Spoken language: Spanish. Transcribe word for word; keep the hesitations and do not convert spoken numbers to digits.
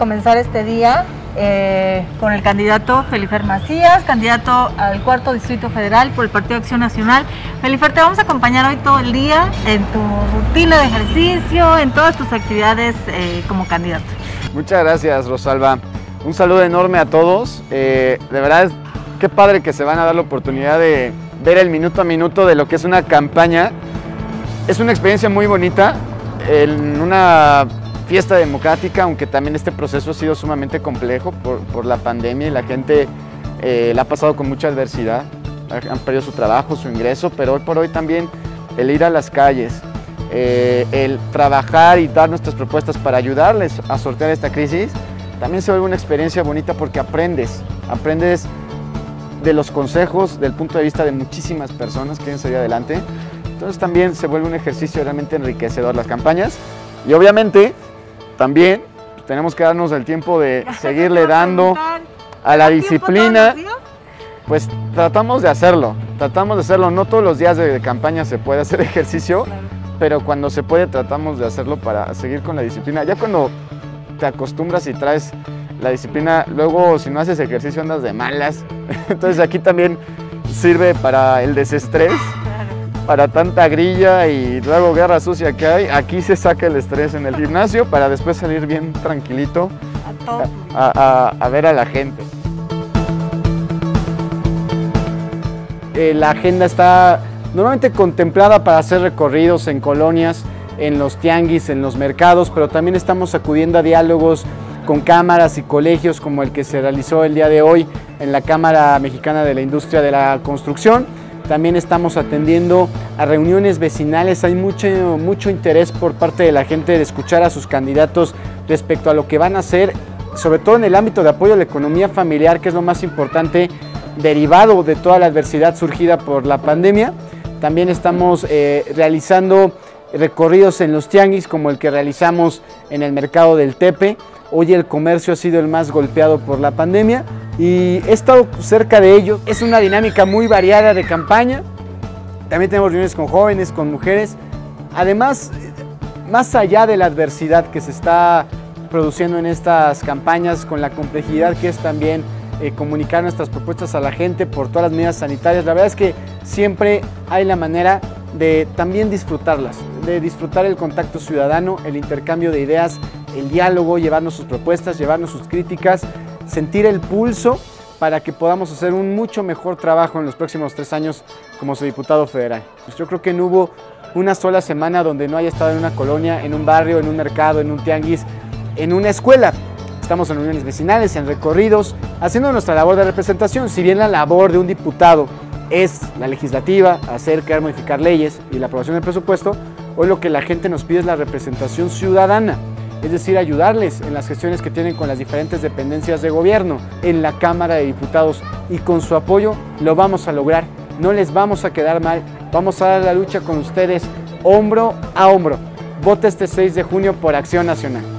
comenzar este día eh, con el candidato Felifer Macías, candidato al cuarto Distrito Federal por el Partido Acción Nacional. Felifer, te vamos a acompañar hoy todo el día en tu rutina de ejercicio, en todas tus actividades eh, como candidato. Muchas gracias, Rosalba. Un saludo enorme a todos. Eh, de verdad, qué padre que se van a dar la oportunidad de ver el minuto a minuto de lo que es una campaña. Es una experiencia muy bonita en una fiesta democrática, aunque también este proceso ha sido sumamente complejo por, por la pandemia y la gente eh, la ha pasado con mucha adversidad. Han perdido su trabajo, su ingreso, pero hoy por hoy también el ir a las calles, eh, el trabajar y dar nuestras propuestas para ayudarles a sortear esta crisis, también se vuelve una experiencia bonita porque aprendes, aprendes de los consejos, del punto de vista de muchísimas personas que quieren salir adelante. Entonces también se vuelve un ejercicio realmente enriquecedor las campañas y obviamente también tenemos que darnos el tiempo de seguirle dando a la disciplina. Pues tratamos de hacerlo, tratamos de hacerlo. No todos los días de campaña se puede hacer ejercicio, pero cuando se puede tratamos de hacerlo para seguir con la disciplina. Ya cuando te acostumbras y traes la disciplina, luego si no haces ejercicio andas de malas. Entonces aquí también sirve para el desestrés, para tanta grilla y luego guerra sucia que hay. Aquí se saca el estrés en el gimnasio para después salir bien tranquilito a, a, a ver a la gente. Eh, la agenda está normalmente contemplada para hacer recorridos en colonias, en los tianguis, en los mercados, pero también estamos acudiendo a diálogos con cámaras y colegios como el que se realizó el día de hoy en la Cámara Mexicana de la Industria de la Construcción. También estamos atendiendo a reuniones vecinales. Hay mucho, mucho interés por parte de la gente de escuchar a sus candidatos respecto a lo que van a hacer, sobre todo en el ámbito de apoyo a la economía familiar, que es lo más importante, derivado de toda la adversidad surgida por la pandemia. También estamos eh, realizando recorridos en los tianguis, como el que realizamos en el mercado del Tepe. Hoy el comercio ha sido el más golpeado por la pandemia y he estado cerca de ellos. Es una dinámica muy variada de campaña. También tenemos reuniones con jóvenes, con mujeres. Además, más allá de la adversidad que se está produciendo en estas campañas, con la complejidad que es también eh, comunicar nuestras propuestas a la gente por todas las medidas sanitarias, la verdad es que siempre hay la manera de también disfrutarlas, de disfrutar el contacto ciudadano, el intercambio de ideas, el diálogo, llevarnos sus propuestas, llevarnos sus críticas, sentir el pulso para que podamos hacer un mucho mejor trabajo en los próximos tres años como su diputado federal. Pues yo creo que no hubo una sola semana donde no haya estado en una colonia, en un barrio, en un mercado, en un tianguis, en una escuela. Estamos en reuniones vecinales, en recorridos, haciendo nuestra labor de representación. Si bien la labor de un diputado es la legislativa, hacer, crear, modificar leyes y la aprobación del presupuesto, hoy lo que la gente nos pide es la representación ciudadana, es decir, ayudarles en las gestiones que tienen con las diferentes dependencias de gobierno, en la Cámara de Diputados, y con su apoyo lo vamos a lograr, no les vamos a quedar mal, vamos a dar la lucha con ustedes hombro a hombro. Vote este seis de junio por Acción Nacional.